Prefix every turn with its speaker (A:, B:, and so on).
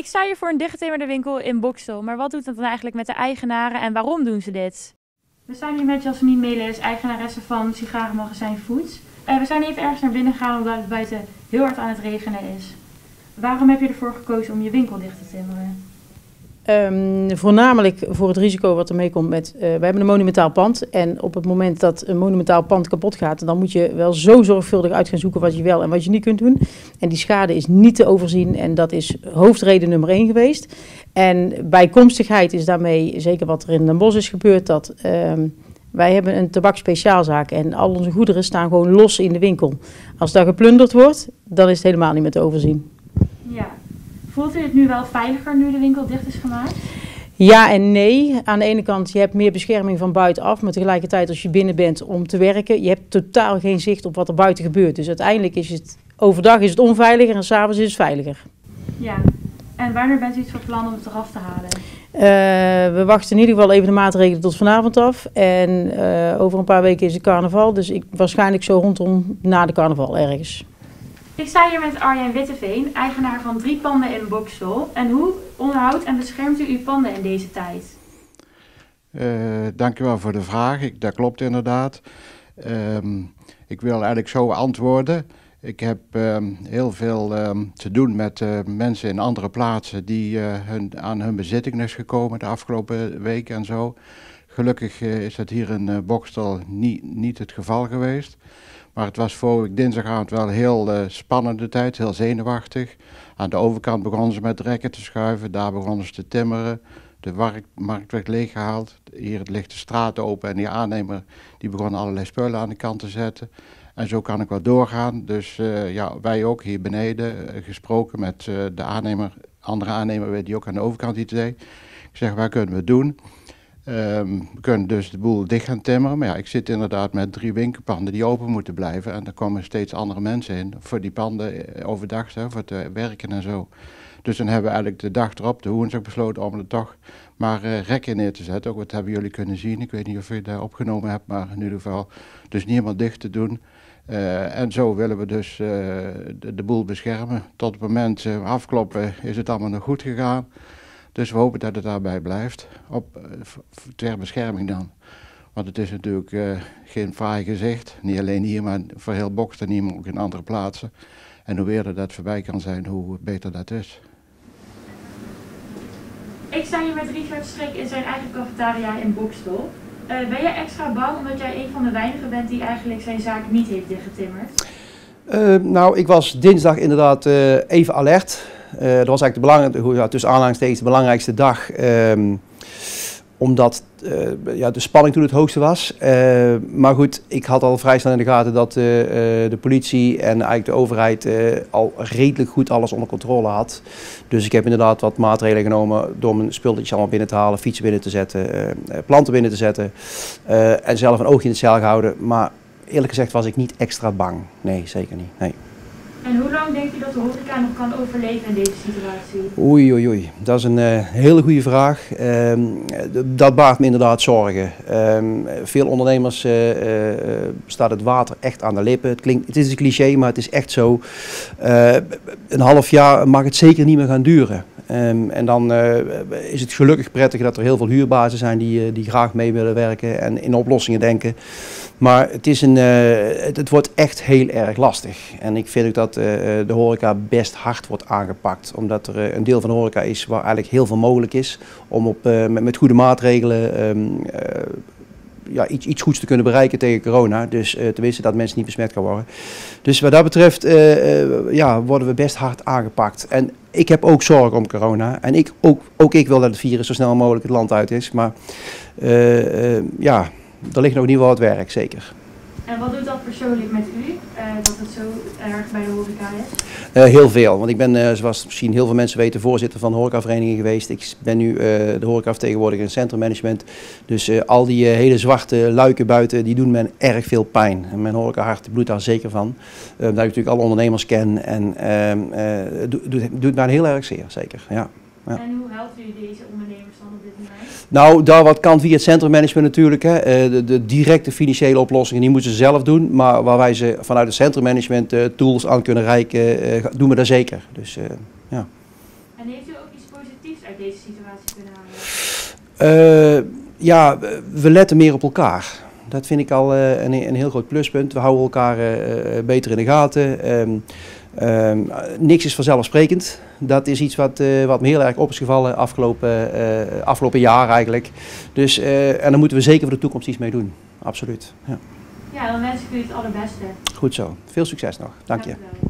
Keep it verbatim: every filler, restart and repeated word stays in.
A: Ik sta hier voor een dichtgetimmerde winkel in Boxtel, maar wat doet het dan eigenlijk met de eigenaren en waarom doen ze dit? We staan hier met Jasmine Melis, eigenaresse van Sigarenmagazijn Foods. Uh, we zijn even ergens naar binnen gegaan omdat het buiten heel hard aan het regenen is. Waarom heb je ervoor gekozen om je winkel dicht te timmeren?
B: Um, voornamelijk voor het risico wat er mee komt met, uh, we hebben een monumentaal pand en op het moment dat een monumentaal pand kapot gaat, dan moet je wel zo zorgvuldig uit gaan zoeken wat je wel en wat je niet kunt doen. En die schade is niet te overzien en dat is hoofdreden nummer één geweest. En bijkomstigheid is daarmee, zeker wat er in Den Bosch is gebeurd, dat um, wij hebben een tabakspeciaalzaak en al onze goederen staan gewoon los in de winkel. Als dat geplunderd wordt, dan is het helemaal niet meer te overzien.
A: Ja. Voelt u het nu wel veiliger nu de winkel dicht is gemaakt?
B: Ja en nee. Aan de ene kant, je hebt meer bescherming van buitenaf, maar tegelijkertijd als je binnen bent om te werken, je hebt totaal geen zicht op wat er buiten gebeurt. Dus uiteindelijk is het, overdag is het onveiliger en 's avonds is het veiliger.
A: Ja, en wanneer bent u het van plan om het eraf te halen?
B: Uh, we wachten in ieder geval even de maatregelen tot vanavond af. En uh, over een paar weken is het carnaval, dus ik, waarschijnlijk zo rondom na de carnaval ergens.
A: Ik sta hier met Arjen Witteveen, eigenaar van drie panden in Boxtel. En hoe onderhoudt en beschermt u uw panden in deze tijd?
C: Uh, dankjewel voor de vraag. Ik, dat klopt inderdaad. Um, ik wil eigenlijk zo antwoorden. Ik heb um, heel veel um, te doen met uh, mensen in andere plaatsen die uh, hun, aan hun bezitting is gekomen de afgelopen weken en zo. Gelukkig uh, is dat hier in uh, Boxtel niet, niet het geval geweest. Maar het was vorige week dinsdagavond wel een heel uh, spannende tijd, heel zenuwachtig. Aan de overkant begonnen ze met rekken te schuiven, daar begonnen ze te timmeren. De markt, markt werd leeggehaald, hier ligt de straat open en die aannemer die begon allerlei spullen aan de kant te zetten. En zo kan ik wel doorgaan. Dus uh, ja, wij ook hier beneden uh, gesproken met uh, de aannemer, andere aannemer die ook aan de overkant iets deed. Ik zeg, wat kunnen we doen? Um, we kunnen dus de boel dicht gaan timmeren, maar ja, ik zit inderdaad met drie winkelpanden die open moeten blijven. En er komen steeds andere mensen in voor die panden overdag, hè, voor te werken en zo. Dus dan hebben we eigenlijk de dag erop, de woensdag, besloten om er toch maar uh, rekken neer te zetten. Ook wat hebben jullie kunnen zien, ik weet niet of je dat opgenomen hebt, maar in ieder geval dus niet helemaal dicht te doen. Uh, en zo willen we dus uh, de, de boel beschermen. Tot het moment uh, afkloppen is het allemaal nog goed gegaan. Dus we hopen dat het daarbij blijft, op, uh, ter bescherming dan. Want het is natuurlijk uh, geen fraai gezicht, niet alleen hier, maar voor heel Boxtel en hier, maar ook in andere plaatsen. En hoe eerder dat voorbij kan zijn, hoe beter dat is.
A: Ik sta hier met Richard Strik in zijn eigen cafetaria in Boxtel. Uh, ben jij extra bang omdat jij een van de weinigen bent die eigenlijk zijn zaak niet heeft dichtgetimmerd?
D: Uh, nou, ik was dinsdag inderdaad uh, even alert. Uh, dat was eigenlijk de belangrijkste, ja, tussen aanhalingstekens de belangrijkste dag. Um, omdat uh, ja, de spanning toen het hoogste was. Uh, maar goed, ik had al vrij snel in de gaten dat uh, uh, de politie en eigenlijk de overheid uh, al redelijk goed alles onder controle had. Dus ik heb inderdaad wat maatregelen genomen door mijn spulletjes allemaal binnen te halen, fietsen binnen te zetten, uh, planten binnen te zetten. Uh, en zelf een oogje in het zeil gehouden. Maar eerlijk gezegd was ik niet extra bang. Nee, zeker niet. Nee.
A: En hoe lang denk je dat de horeca nog kan overleven in deze situatie?
D: Oei, oei, oei. Dat is een uh, hele goede vraag. Um, dat baart me inderdaad zorgen. Um, veel ondernemers uh, uh, staat het water echt aan de lippen. Het, klinkt, het is een cliché, maar het is echt zo. Uh, een half jaar mag het zeker niet meer gaan duren. Um, en dan uh, is het gelukkig prettig dat er heel veel huurbazen zijn die, uh, die graag mee willen werken en in oplossingen denken. Maar het, is een, uh, het, het wordt echt heel erg lastig. En ik vind ook dat uh, de horeca best hard wordt aangepakt. Omdat er uh, een deel van de horeca is waar eigenlijk heel veel mogelijk is om op, uh, met, met goede maatregelen um, uh, ja, iets, iets goeds te kunnen bereiken tegen corona. Dus uh, tenminste dat mensen niet besmet kan worden. Dus wat dat betreft uh, uh, ja, worden we best hard aangepakt. En ik heb ook zorgen om corona. En ik, ook, ook ik wil dat het virus zo snel mogelijk het land uit is. Maar uh, uh, ja, er ligt nog niet wel wat werk, zeker.
A: En wat doet dat persoonlijk met u, uh, dat het zo erg bij de horeca is?
D: Uh, heel veel, want ik ben, uh, zoals misschien heel veel mensen weten, voorzitter van de horecavereniging geweest. Ik ben nu uh, de horecavertegenwoordiger in centrummanagement. Dus uh, al die uh, hele zwarte luiken buiten, die doen me erg veel pijn. En mijn horecahart bloedt daar zeker van. Uh, dat ik natuurlijk alle ondernemers ken en uh, uh, doet do, doet mij heel erg zeer, zeker. Ja.
A: Ja. En hoe helpt u deze ondernemers dan op dit moment?
D: Nou, daar wat kan via het centrummanagement natuurlijk. Hè. De, de directe financiële oplossingen, die moeten ze zelf doen. Maar waar wij ze vanuit het centrummanagement uh, tools aan kunnen reiken, uh, doen we dat zeker. Dus, uh, ja.
A: En heeft u ook iets uit deze situatie kunnen halen?
D: Uh, ja, we letten meer op elkaar. Dat vind ik al uh, een, een heel groot pluspunt. We houden elkaar uh, beter in de gaten. Um, um, niks is vanzelfsprekend. Dat is iets wat, uh, wat me heel erg op is gevallen afgelopen, uh, afgelopen jaar eigenlijk. Dus, uh, en daar moeten we zeker voor de toekomst iets mee doen. Absoluut. Ja,
A: ja, dan wens ik u het allerbeste.
D: Goed zo. Veel succes nog. Dank je.
A: Dank u wel.